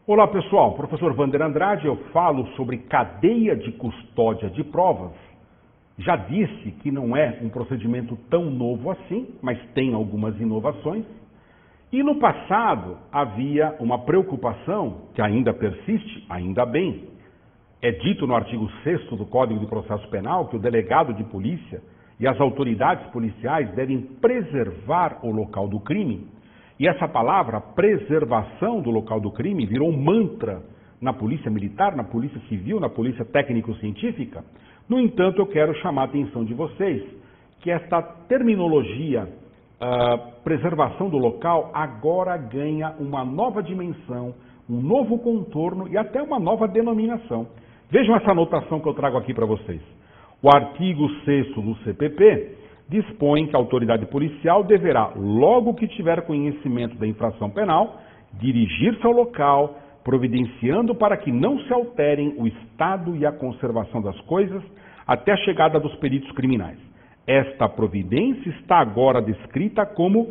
Olá pessoal, professor Wander Andrade, eu falo sobre cadeia de custódia de provas. Já disse que não é um procedimento tão novo assim, mas tem algumas inovações. E no passado havia uma preocupação, que ainda persiste, ainda bem. É dito no artigo 6º do Código de Processo Penal que o delegado de polícia e as autoridades policiais devem preservar o local do crime. E essa palavra, preservação do local do crime, virou um mantra na polícia militar, na polícia civil, na polícia técnico-científica. No entanto, eu quero chamar a atenção de vocês que esta terminologia, preservação do local, agora ganha uma nova dimensão, um novo contorno e até uma nova denominação. Vejam essa anotação que eu trago aqui para vocês. O artigo 6º do CPP dispõe que a autoridade policial deverá, logo que tiver conhecimento da infração penal, dirigir-se ao local, providenciando para que não se alterem o estado e a conservação das coisas até a chegada dos peritos criminais. Esta providência está agora descrita como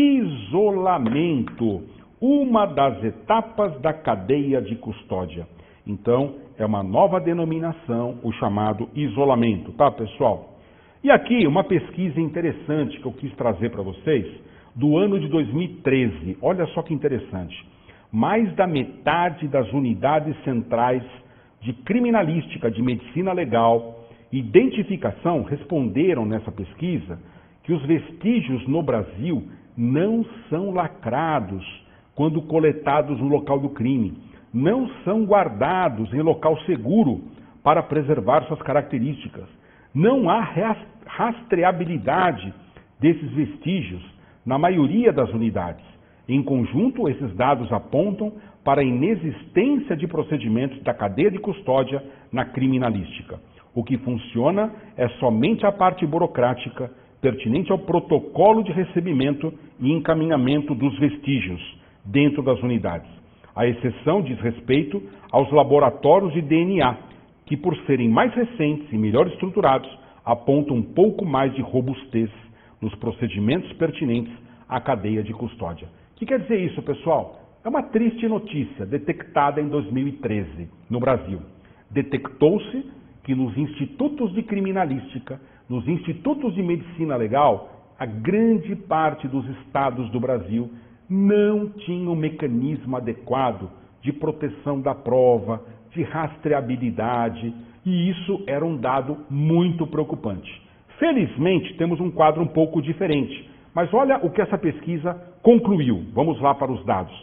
isolamento, uma das etapas da cadeia de custódia. Então, é uma nova denominação, o chamado isolamento, tá, pessoal? E aqui uma pesquisa interessante que eu quis trazer para vocês, do ano de 2013. Olha só que interessante. Mais da metade das unidades centrais de criminalística, de medicina legal e identificação responderam nessa pesquisa que os vestígios no Brasil não são lacrados quando coletados no local do crime, não são guardados em local seguro para preservar suas características. Não há rastreabilidade desses vestígios na maioria das unidades. Em conjunto, esses dados apontam para a inexistência de procedimentos da cadeia de custódia na criminalística. O que funciona é somente a parte burocrática pertinente ao protocolo de recebimento e encaminhamento dos vestígios dentro das unidades. A exceção diz respeito aos laboratórios de DNA, que por serem mais recentes e melhor estruturados, apontam um pouco mais de robustez nos procedimentos pertinentes à cadeia de custódia. O que quer dizer isso, pessoal? É uma triste notícia detectada em 2013 no Brasil. Detectou-se que nos institutos de criminalística, nos institutos de medicina legal, a grande parte dos estados do Brasil não tinha um mecanismo adequado de proteção da prova, de rastreabilidade, e isso era um dado muito preocupante. Felizmente, temos um quadro um pouco diferente, mas olha o que essa pesquisa concluiu. Vamos lá para os dados.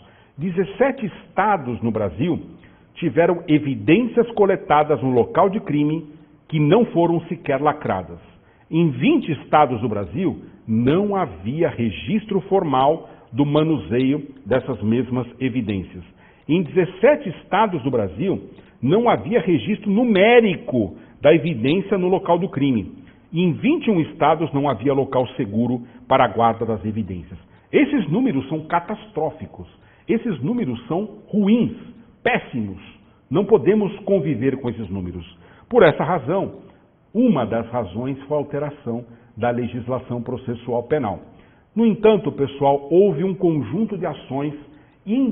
17 estados no Brasil tiveram evidências coletadas no local de crime que não foram sequer lacradas. Em 20 estados do Brasil, não havia registro formal do manuseio dessas mesmas evidências. Em 17 estados do Brasil, não havia registro numérico da evidência no local do crime. E em 21 estados não havia local seguro para a guarda das evidências. Esses números são catastróficos. Esses números são ruins, péssimos. Não podemos conviver com esses números. Por essa razão, uma das razões foi a alteração da legislação processual penal. No entanto, pessoal, houve um conjunto de ações e em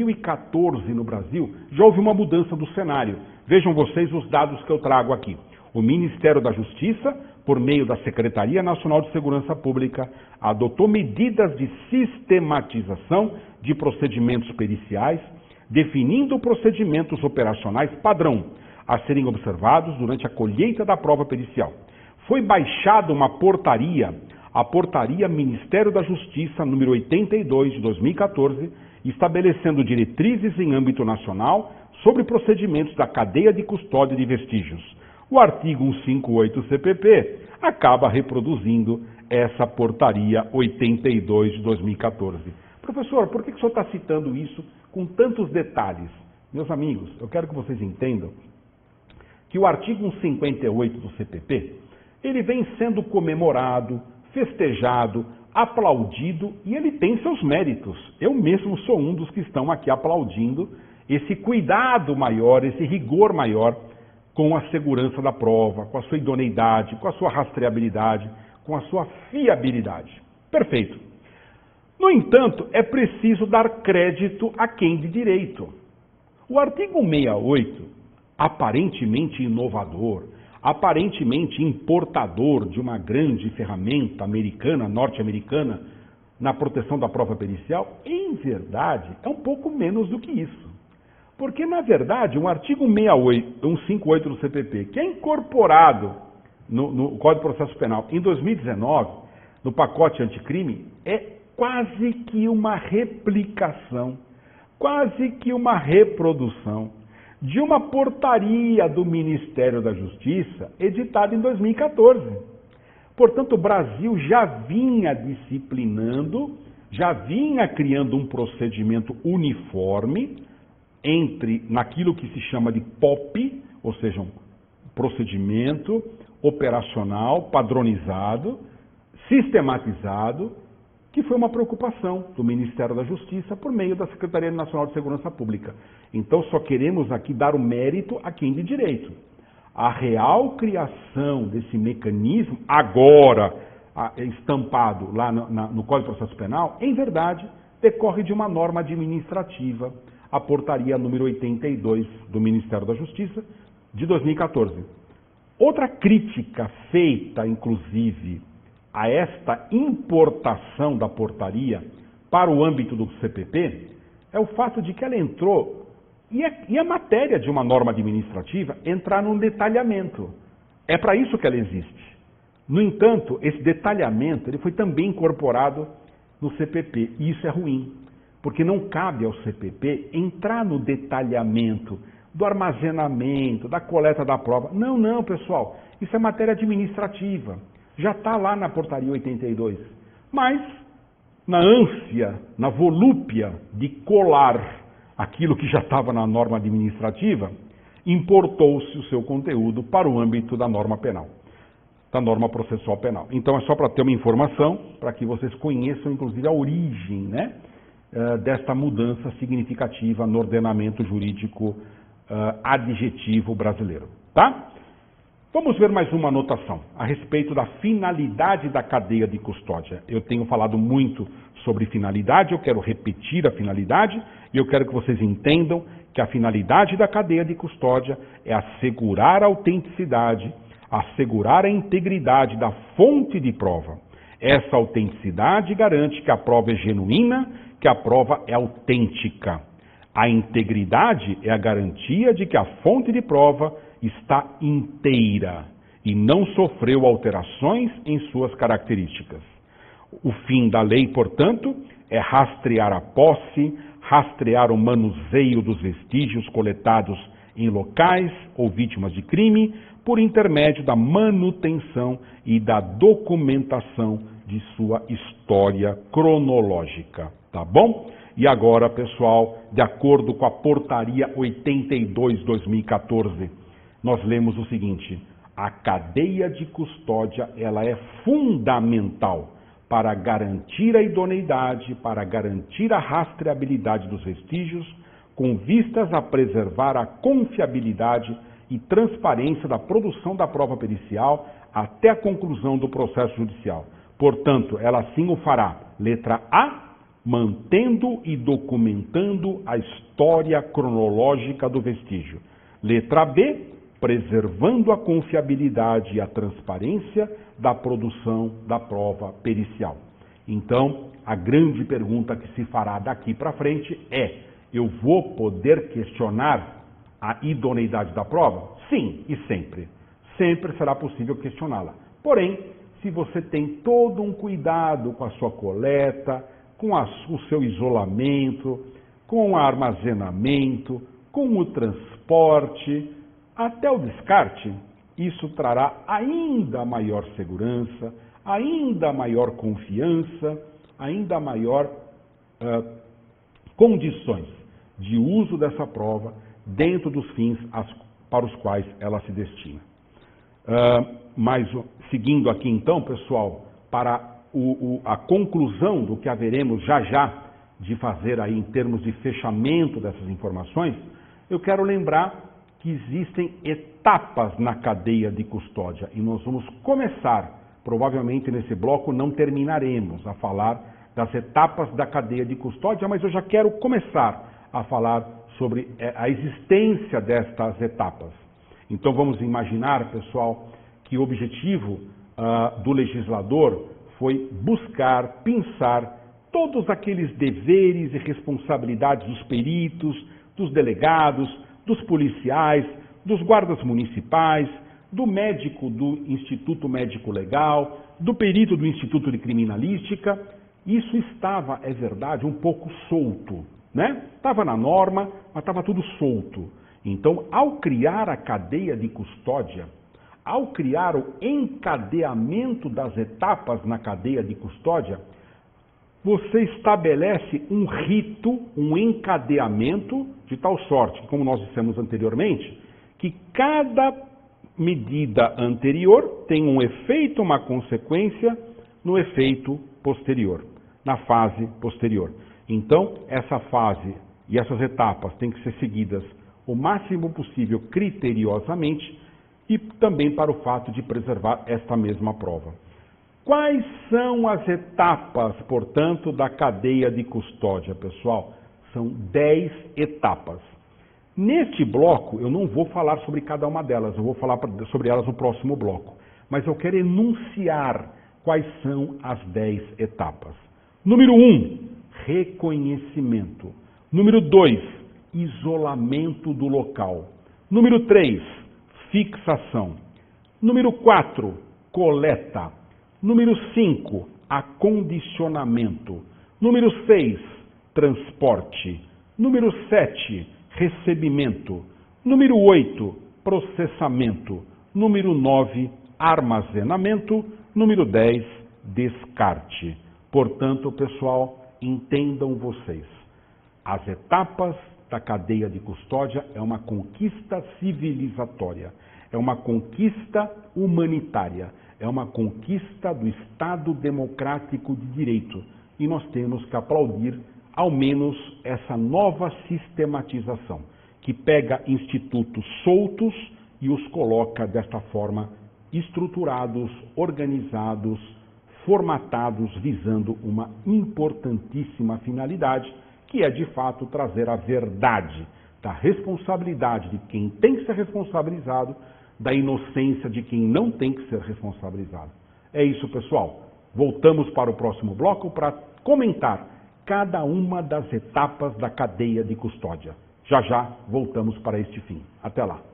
2014 no Brasil já houve uma mudança do cenário. Vejam vocês os dados que eu trago aqui. O Ministério da Justiça, por meio da Secretaria Nacional de Segurança Pública, adotou medidas de sistematização de procedimentos periciais, definindo procedimentos operacionais padrão a serem observados durante a colheita da prova pericial. Foi baixada uma portaria, a Portaria Ministério da Justiça número 82 de 2014, estabelecendo diretrizes em âmbito nacional sobre procedimentos da cadeia de custódia de vestígios. O artigo 158 CPP acaba reproduzindo essa Portaria 82 de 2014. Professor, por que o senhor está citando isso com tantos detalhes? Meus amigos, eu quero que vocês entendam que o artigo 158 do CPP, ele vem sendo comemorado, festejado, aplaudido e ele tem seus méritos. Eu mesmo sou um dos que estão aqui aplaudindo esse cuidado maior, esse rigor maior com a segurança da prova, com a sua idoneidade, com a sua rastreabilidade, com a sua fiabilidade. Perfeito. No entanto, é preciso dar crédito a quem de direito. O artigo 68, aparentemente inovador, aparentemente importador de uma grande ferramenta americana, norte-americana, na proteção da prova pericial, em verdade, é um pouco menos do que isso. Porque, na verdade, um artigo 158 do CPP, que é incorporado no Código de Processo Penal em 2019, no pacote anticrime, é quase que uma replicação, quase que uma reprodução de uma portaria do Ministério da Justiça editada em 2014. Portanto, o Brasil já vinha disciplinando, já vinha criando um procedimento uniforme naquilo que se chama de POP, ou seja, um procedimento operacional, padronizado, sistematizado, que foi uma preocupação do Ministério da Justiça por meio da Secretaria Nacional de Segurança Pública. Então, só queremos aqui dar o mérito a quem de direito. A real criação desse mecanismo, agora estampado lá no Código de Processo Penal, em verdade, decorre de uma norma administrativa, a portaria número 82 do Ministério da Justiça, de 2014. Outra crítica feita, inclusive, a esta importação da portaria para o âmbito do CPP é o fato de que ela entrou, e a matéria de uma norma administrativa, entrar num detalhamento. É para isso que ela existe. No entanto, esse detalhamento ele foi também incorporado no CPP, e isso é ruim, porque não cabe ao CPP entrar no detalhamento do armazenamento, da coleta da prova. Não, pessoal, isso é matéria administrativa. Já está lá na portaria 82. Mas, na ânsia, na volúpia de colar aquilo que já estava na norma administrativa, importou-se o seu conteúdo para o âmbito da norma penal, da norma processual penal. Então, é só para ter uma informação, para que vocês conheçam, inclusive, a origem, né, desta mudança significativa no ordenamento jurídico adjetivo brasileiro. Tá? Vamos ver mais uma anotação a respeito da finalidade da cadeia de custódia. Eu tenho falado muito sobre finalidade, eu quero repetir a finalidade e eu quero que vocês entendam que a finalidade da cadeia de custódia é assegurar a autenticidade, assegurar a integridade da fonte de prova. Essa autenticidade garante que a prova é genuína, que a prova é autêntica. A integridade é a garantia de que a fonte de prova está inteira e não sofreu alterações em suas características. O fim da lei, portanto, é rastrear a posse, rastrear o manuseio dos vestígios coletados em locais ou vítimas de crime, por intermédio da manutenção e da documentação de sua história cronológica. Tá bom? E agora, pessoal, de acordo com a portaria 82/2014, nós lemos o seguinte: a cadeia de custódia ela é fundamental para garantir a idoneidade, para garantir a rastreabilidade dos vestígios, com vistas a preservar a confiabilidade e transparência da produção da prova pericial até a conclusão do processo judicial. Portanto, ela assim o fará. Letra A, mantendo e documentando a história cronológica do vestígio. Letra B, preservando a confiabilidade e a transparência da produção da prova pericial. Então, a grande pergunta que se fará daqui para frente é: eu vou poder questionar a idoneidade da prova? Sim, e sempre. Sempre será possível questioná-la. Porém, se você tem todo um cuidado com a sua coleta, com o seu isolamento, com o armazenamento, com o transporte, até o descarte, isso trará ainda maior segurança, ainda maior confiança, ainda maior condições de uso dessa prova dentro dos fins para os quais ela se destina. Mas, seguindo aqui então, pessoal, para a conclusão do que haveremos já de fazer aí em termos de fechamento dessas informações, eu quero lembrar que existem etapas na cadeia de custódia e nós vamos começar, provavelmente nesse bloco não terminaremos a falar das etapas da cadeia de custódia, mas eu já quero começar a falar sobre a existência destas etapas. Então vamos imaginar, pessoal, que o objetivo do legislador foi buscar, pensar todos aqueles deveres e responsabilidades dos peritos, dos delegados, dos policiais, dos guardas municipais, do médico do Instituto Médico Legal, do perito do Instituto de Criminalística. Isso estava, é verdade, um pouco solto, né? Estava na norma, mas estava tudo solto. Então, ao criar a cadeia de custódia, ao criar o encadeamento das etapas na cadeia de custódia, você estabelece um rito, um encadeamento, de tal sorte, como nós dissemos anteriormente, que cada medida anterior tem um efeito, uma consequência no efeito posterior, na fase posterior. Então, essa fase e essas etapas têm que ser seguidas o máximo possível criteriosamente e também para o fato de preservar esta mesma prova. Quais são as etapas, portanto, da cadeia de custódia, pessoal? São 10 etapas. Neste bloco, eu não vou falar sobre cada uma delas, eu vou falar sobre elas no próximo bloco. Mas eu quero enunciar quais são as 10 etapas. Número 1, reconhecimento. Número 2, isolamento do local. Número 3, fixação. Número 4, coleta. Número 5, acondicionamento. Número 6, transporte. Número 7, recebimento. Número 8, processamento. Número 9, armazenamento. Número 10, descarte. Portanto, pessoal, entendam vocês. As etapas da cadeia de custódia é uma conquista civilizatória, é uma conquista humanitária, é uma conquista do Estado democrático de direito. E nós temos que aplaudir, ao menos, essa nova sistematização, que pega institutos soltos e os coloca desta forma estruturados, organizados, formatados, visando uma importantíssima finalidade, que é, de fato, trazer a verdade da responsabilidade de quem tem que ser responsabilizado, da inocência de quem não tem que ser responsabilizado. É isso, pessoal. Voltamos para o próximo bloco para comentar cada uma das etapas da cadeia de custódia. Já já voltamos para este fim. Até lá.